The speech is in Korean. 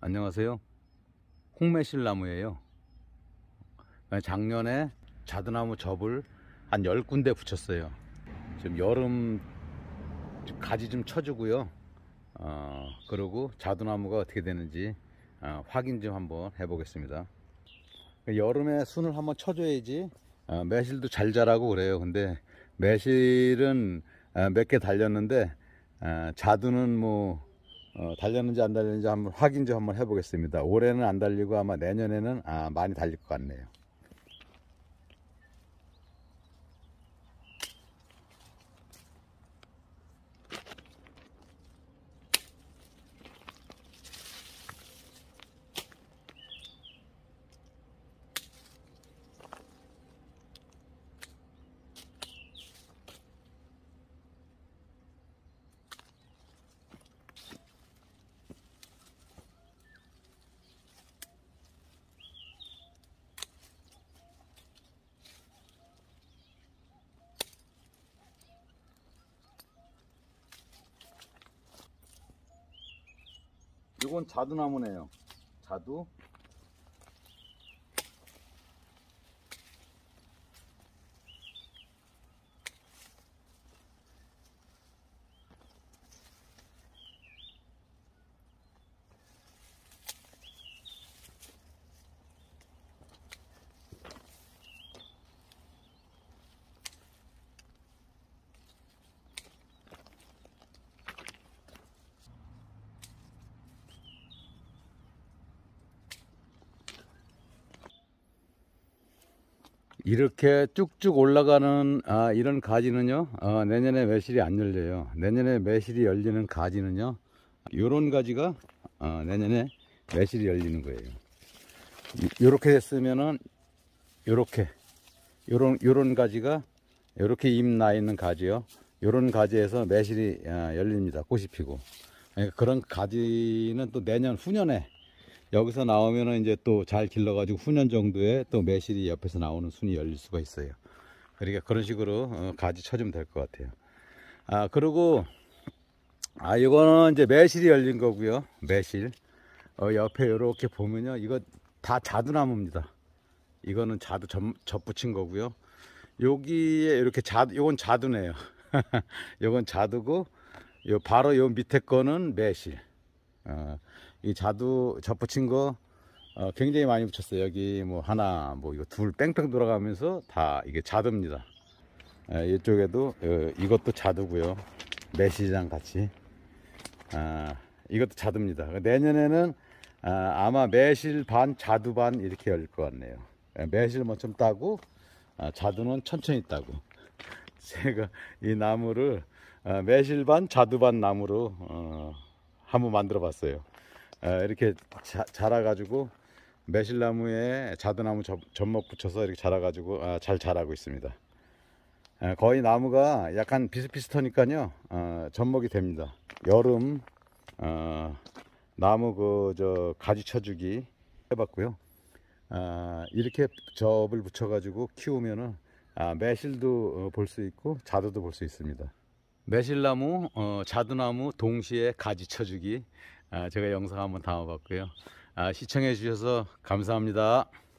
안녕하세요. 홍매실나무예요. 작년에 자두나무 접을 한 10군데 붙였어요. 지금 여름 가지 좀 쳐주고요. 그리고 자두나무가 어떻게 되는지 확인 좀 한번 해보겠습니다. 여름에 순을 한번 쳐줘야지 매실도 잘 자라고 그래요. 근데 매실은 몇 개 달렸는데 자두는 뭐 달렸는지 안 달렸는지 한번 확인 좀 한번 해보겠습니다. 올해는 안 달리고 아마 내년에는 많이 달릴 것 같네요. 이건 자두나무네요. 자두. 이렇게 쭉쭉 올라가는 이런 가지는요 내년에 매실이 안 열려요. 내년에 매실이 열리는 가지는요 요런 가지가 내년에 매실이 열리는 거예요. 요렇게 됐으면은 요런 가지가 요렇게 잎 나 있는 가지요, 요런 가지에서 매실이 열립니다. 꽃이 피고. 그러니까 그런 가지는 또 내년 후년에 여기서 나오면은 이제 또 잘 길러가지고 후년 정도에 또 매실이 옆에서 나오는 순이 열릴 수가 있어요. 그러니까 그런 식으로 가지 쳐주면 될 것 같아요. 그리고 이거는 이제 매실이 열린 거고요. 매실. 옆에 이렇게 보면요, 이거 다 자두나무입니다. 이거는 자두 접 붙인 거고요. 여기에 이렇게 요건 자두네요. 요건 자두고, 바로 요 밑에 거는 매실. 이 자두 접붙인 거 굉장히 많이 붙였어요. 여기 뭐 하나, 뭐 이거 둘 뺑뺑 돌아가면서 다 이게 자두입니다. 이쪽에도 이것도 자두고요. 매실이랑 같이 이것도 자두입니다. 내년에는 아마 매실 반 자두 반 이렇게 열릴 것 같네요. 매실 먼저 따고 자두는 천천히 따고. 제가 이 나무를 매실 반 자두 반 나무로 한번 만들어 봤어요. 이렇게 자라가지고 매실나무에 자두나무 접목 붙여서 이렇게 자라가지고 잘 자라고 있습니다. 거의 나무가 약간 비슷비슷하니까요 접목이 됩니다. 여름 나무 가지 쳐주기 해봤고요. 이렇게 접을 붙여가지고 키우면은 매실도 볼 수 있고 자두도 볼 수 있습니다. 매실나무, 자두나무 동시에 가지 쳐주기 제가 영상 한번 담아봤고요. 시청해 주셔서 감사합니다.